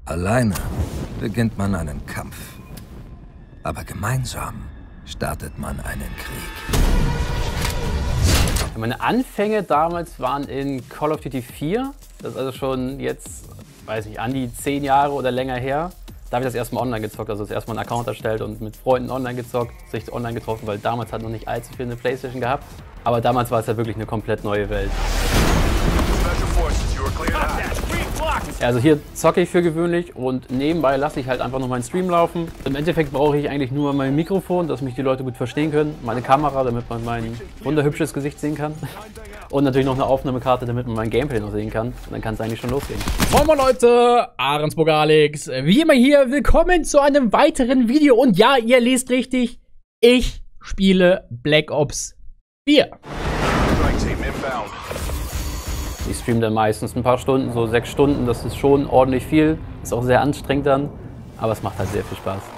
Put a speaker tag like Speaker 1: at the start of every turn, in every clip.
Speaker 1: Alleine beginnt man einen Kampf, aber gemeinsam startet man einen Krieg.
Speaker 2: Meine Anfänge damals waren in Call of Duty 4. Das ist also schon jetzt, weiß nicht, an die 10 Jahre oder länger her. Da habe ich das erste Mal online gezockt, also das erste Mal einen Account erstellt und mit Freunden online gezockt, sich online getroffen, weil damals hat noch nicht allzu viel eine Playstation gehabt. Aber damals war es ja wirklich eine komplett neue Welt. Also hier zocke ich für gewöhnlich und nebenbei lasse ich halt einfach noch meinen Stream laufen. Im Endeffekt brauche ich eigentlich nur mein Mikrofon, dass mich die Leute gut verstehen können, meine Kamera, damit man mein wunderhübsches Gesicht sehen kann und natürlich noch eine Aufnahmekarte, damit man mein Gameplay noch sehen kann. Und dann kann es eigentlich schon losgehen.
Speaker 3: Moin Leute, Ahrensburg Alex, wie immer hier, willkommen zu einem weiteren Video. Und ja, ihr lest richtig, ich spiele Black Ops 4.
Speaker 2: Ich streame dann meistens ein paar Stunden, so 6 Stunden, das ist schon ordentlich viel. Ist auch sehr anstrengend dann, aber es macht halt sehr viel Spaß.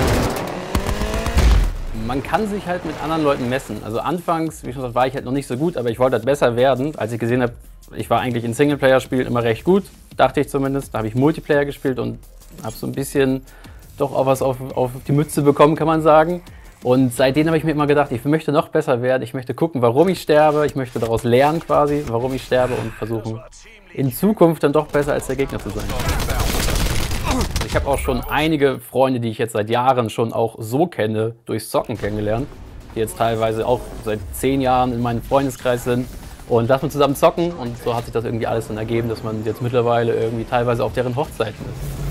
Speaker 2: Man kann sich halt mit anderen Leuten messen. Also anfangs, wie schon gesagt, war ich halt noch nicht so gut, aber ich wollte halt besser werden. Als ich gesehen habe, ich war eigentlich in Singleplayer-Spielen immer recht gut, dachte ich zumindest. Da habe ich Multiplayer gespielt und habe so ein bisschen doch auch was auf die Mütze bekommen, kann man sagen. Und seitdem habe ich mir immer gedacht, ich möchte noch besser werden, ich möchte gucken, warum ich sterbe, ich möchte daraus lernen quasi, warum ich sterbe und versuchen, in Zukunft dann doch besser als der Gegner zu sein. Ich habe auch schon einige Freunde, die ich jetzt seit Jahren schon auch so kenne, durchs Zocken kennengelernt, die jetzt teilweise auch seit 10 Jahren in meinem Freundeskreis sind. Und dass wir zusammen zocken und so hat sich das irgendwie alles dann ergeben, dass man jetzt mittlerweile irgendwie teilweise auf deren Hochzeiten ist.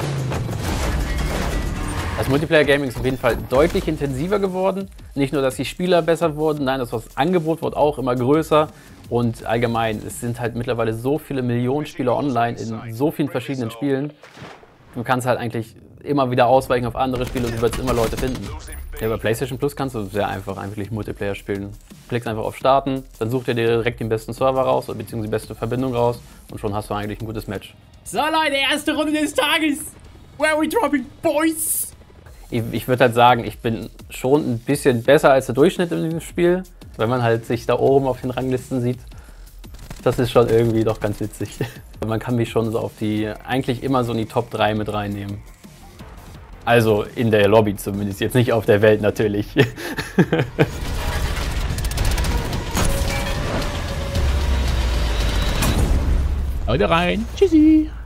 Speaker 2: Das Multiplayer-Gaming ist auf jeden Fall deutlich intensiver geworden. Nicht nur, dass die Spieler besser wurden, nein, das Angebot wurde auch immer größer. Und allgemein, es sind halt mittlerweile so viele Millionen Spieler online in so vielen verschiedenen Spielen. Du kannst halt eigentlich immer wieder ausweichen auf andere Spiele und du wirst immer Leute finden. Ja, bei PlayStation Plus kannst du sehr einfach eigentlich Multiplayer spielen. Klickst einfach auf Starten, dann sucht ihr dir direkt den besten Server raus, beziehungsweise die beste Verbindung raus und schon hast du eigentlich ein gutes Match.
Speaker 3: So Leute, erste Runde des Tages. Where are we dropping, boys?
Speaker 2: Ich würde halt sagen, ich bin schon ein bisschen besser als der Durchschnitt in diesem Spiel, wenn man halt sich da oben auf den Ranglisten sieht. Das ist schon irgendwie doch ganz witzig. Man kann mich schon so auf die, eigentlich immer so in die Top 3 mit reinnehmen. Also in der Lobby zumindest, jetzt nicht auf der Welt natürlich.
Speaker 3: Haut rein, tschüssi.